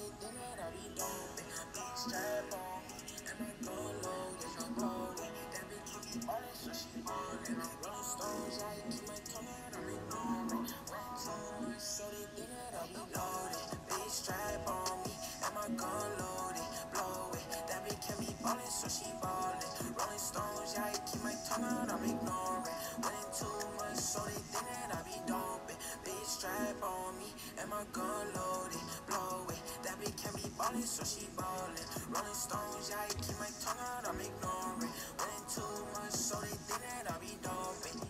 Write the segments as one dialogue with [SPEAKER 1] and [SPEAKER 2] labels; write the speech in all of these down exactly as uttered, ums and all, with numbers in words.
[SPEAKER 1] they think that I be dumping. Big strap on me, and my gun loaded, loaded. That bitch keep me ballin', so she ballin'. Rolling stones, I keep my tongue out, I'm ignoring. Went too much, so they think that I be loaded. Big strap on me, and my gun loaded, blow it. That bitch keep me ballin', so she ballin'. Rolling stones, I keep my tongue out, I'm ignoring. Went too much, so they think that I be dumping. Big strap on me, and my gun loaded, blow it. That bitch can be ballin', so she ballin'. Rolling stones, yeah, I keep my tongue out, I'm ignoring. Went too much, so they think that I be dumping.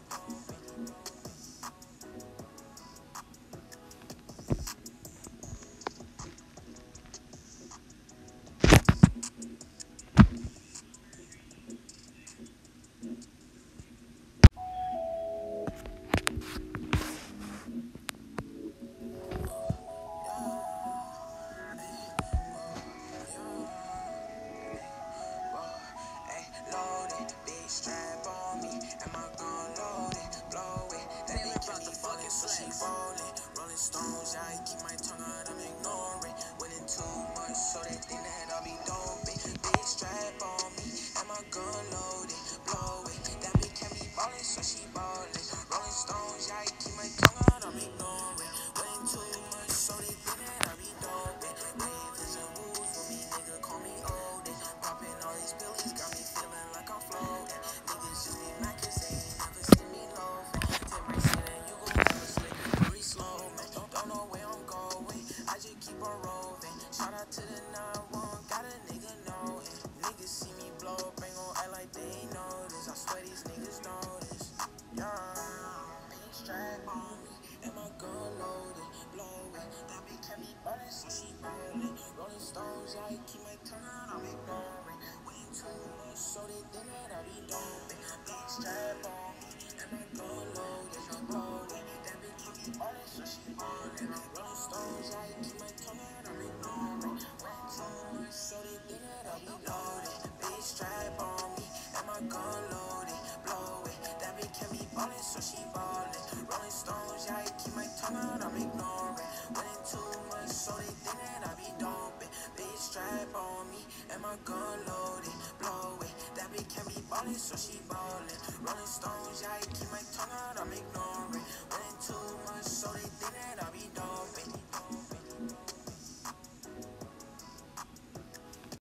[SPEAKER 1] Loaded, big strap on me, and my gun loaded, blow it. That bitch keep me ballin', so she ballin'. Rolling stones, yeah, I keep my tongue out, I'm ignoring. Winning too much, so they think that I be doping. Big strap on me, and my gun loaded, blow it. That bitch keep me ballin', so she ballin'. Rolling stones, yeah, I keep my tongue out, I'm ignoring. Winning too much, so they think that I be doping. Ravens and rules for me, nigga, call me oldie. Popping all these pillies, got me feeling like I'm floating. Niggas just be mad cause they ain't never seen me loafing. Take my shit and you gon' never slip. Pretty slow, man. Don't, don't know where I'm going. I just keep on rolling. Shout out to the nine one, got a nigga knowin'. Niggas see me blow up, ain't gon' act like they ain't notice. I swear these niggas notice. Yeah, pink strap on me, and my gun loaded, blow it. That bitch kept me ballin', so she ballin'. Rolling stones, yeah, I keep my tongue out, I'm ignoring. Way too much, so they think that I be dumping. Big strap on me, and my gun loaded, blow it. That bitch keep me ballin', so she ballin'. Rolling stones, yeah, I keep my tongue out, I'm ignoring. Way too much, so they think that I be loaded. Big strap on me, and my gun loaded, blow it. That bitch kept me ballin', so she ballin'. Rolling stones, yeah, I keep my tongue out, I'm ignoring. Winning too much, so they think that I be dumping. Big strap on me, and my gun loaded, blow it. That bitch kept me ballin', so she ballin'. Rolling stones, yeah, I keep my tongue out, I'm ignoring.